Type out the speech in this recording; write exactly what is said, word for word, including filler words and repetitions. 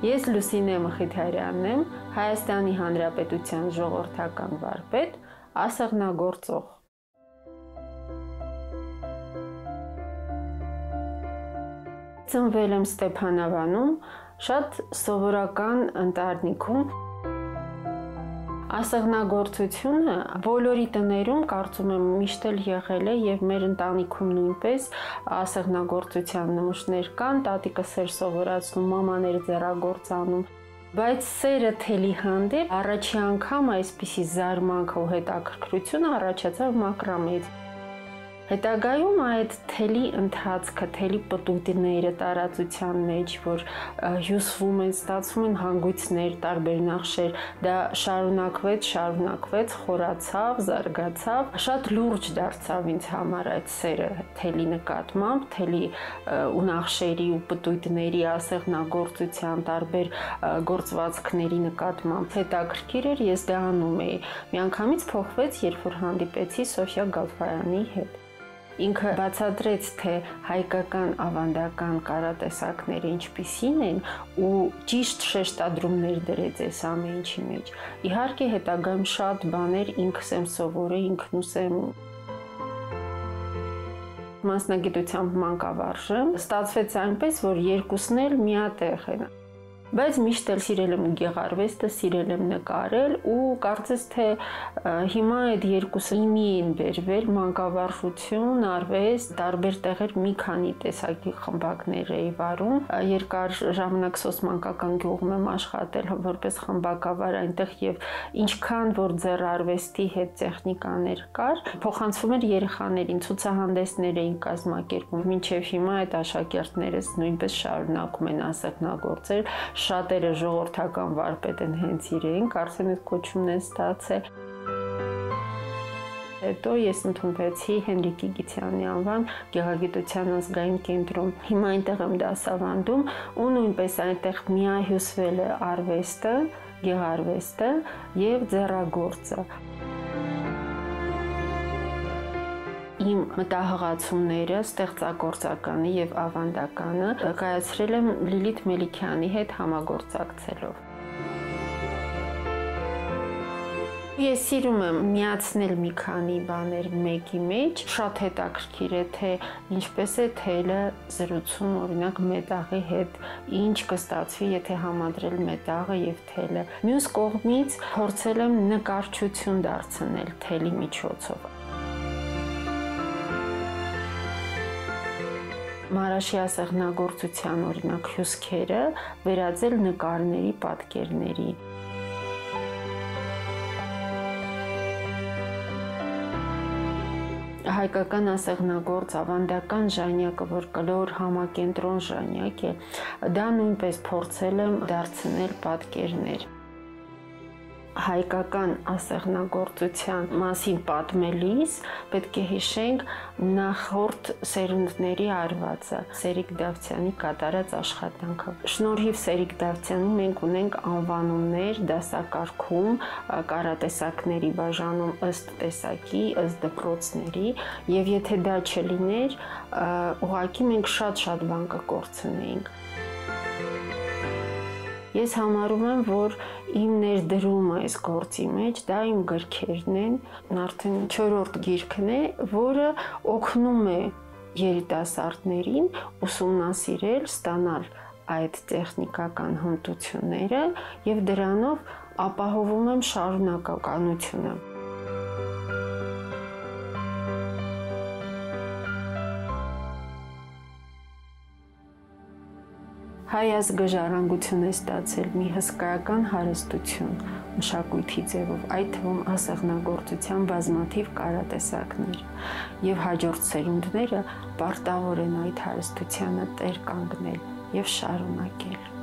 Ես Լուսինե Մխիթարյանն եմ, Հայաստանի Հանրապետության ժողովրդական վարպետ, ասեղնագործող։ Ծնվել եմ Ստեփանավանում, շատ սովորական ընտանիքում։ Ասեղնագործությունը բոլորի տներում կարծում եմ միշտ էլ եղել է եւ մեր ընտանիքում նույնպես ասեղնագործության նմուշներ կան, տատիկս էր սովորացնում, մաման էր ձեռագործանում, բայց սերը թելի հանդեպ առաջի անգամ այսպիսի զարմանք ու հետաքրքրություն առաջացավ մակրամեից։ Հետագայում այդ թելի ընթացքը, թելի պտուտները տարածության մեջ, որ հյուսվում են, ստացվում են հանգույցներ, տարբեր նախշեր, դա շարունակվեց, շարունակվեց, խորացավ, զարգացավ, շատ լուրջ դարձավ ինձ համար այդ սերը թելի նկատմամբ, թելի ու նախշերի ու պտուտների, ասեղնագործության, տարբեր գործվածքների նկատմամբ հետաքրքիր էր, ես դա անում էի։ Միանգամից փոխվեց, երբ որ հանդիպեցի Սոֆյա Գալֆայանի հետ։ Ինքը բացատրեց, թե հայկական ավանդական կարատեսակները ինչպիսին են ու ճիշտ շեշտադրումներ դրեց այս ամեն ինչի մեջ։ Իհարկե հետագայում շատ բաներ ինքս եմ սովորել, ինքնուս եմ մասնագիտությամբ մանկավարժ եմ։ Ստացվեց այնպես, որ երկուսն էլ միատեղ են։ Բայց միշտ էլ սիրել եմ գեղարվեստը, սիրել եմ նկարել ու կարծես թե հիմա այդ երկուսը իմի են բերվել, մանկավարժություն, արվեստ, տարբեր տեղեր մի քանի տեսակի խմբակներ էի վարում։ Երկար ժամանակ Սոսմանկական գյուղում եմ աշխատել որպես խմբակավար, այնտեղ եւ ինչքան որ ձեռարվեստի հետ տեխնիկաներ կար, փոխանցվում էր երեխաներին, ցուցահանդեսներ էին կազմակերպում։ Մինչեւ հիմա այդ աշակերտներս նույնպես շարունակում են ասեղնագործել։ Շատերը ժողովրդական վարպետ են հենց իրենք, արդեն այդ կոչումն են ստացել։ Հետո ես ընդունվեցի Հենրիկ Իգիթյանի անվան գեղագիտության ազգային կենտրոն։ Հիմա այնտեղ եմ դասավանդում ու նույնպես այնտեղ միահյուսվել է արվեստը, գեղարվեստը եւ ձեռագործը։ Իմ մտահղացումները ստեղծագործականը եւ ավանդականը կայացրել եմ Լիլիթ Մելիքյանի հետ համագործակցելով։ Ես սիրում եմ միացնել մի քանի բաներ մեկի մեջ, շատ հետաքրքիր է, թե ինչպես է թելը զրուցում, օրինակ մետաղի հետ, ինչ կստացվի, եթե համադրել մետաղը եւ թելը։ Մյուս կողմից փորձել եմ նկարչություն դարձնել թելի միջոցով։ Մարաշի ասեղնագործության օրինակ հյուսքերը վերածել նկարների, պատկերների։ Հայկական ասեղնագործ ավանդական ժանյակը, որ կլոր համակենտրոն ժանյակ է, դա նույնպես փորձել եմ դարձնել պատկերներ։ Հայկական ասեղնագործության մասին պատմելիս պետք է հիշենք նախորդ սերունդների արվածը, Սերիկ Դավթյանի կատարած աշխատանքը։ Շնորհիվ Սերիկ Դավթյանի մենք ունենք անվանումներ դասակարգում, կարատեսակների բաժանում ըստ տեսակի, ըստ դպրոցների, եւ եթե դա չլիներ, ուղղակի մենք շատ-շատ բան կկորցնեինք։ Ես համարում եմ, որ իմ ներդրումը այս գործի մեջ, դա իմ գրքերն են, արդեն չորրորդ գիրքն է, որը օգնում է երիտասարդներին ուսումնասիրել, ստանալ այդ տեխնիկական հմտությունները եւ դրանով ապահովում եմ շարունակականությունը։ Հայ ազգը ժառանգություն է ստացել մի հսկայական հարստություն մշակույթի ձևով, այդ թվում ասեղնագործության բազմաթիվ կարատեսակներ, եւ հաջորդ սերունդները պարտավոր են այդ հարստությանը տեր կանգնել եւ շարունակել։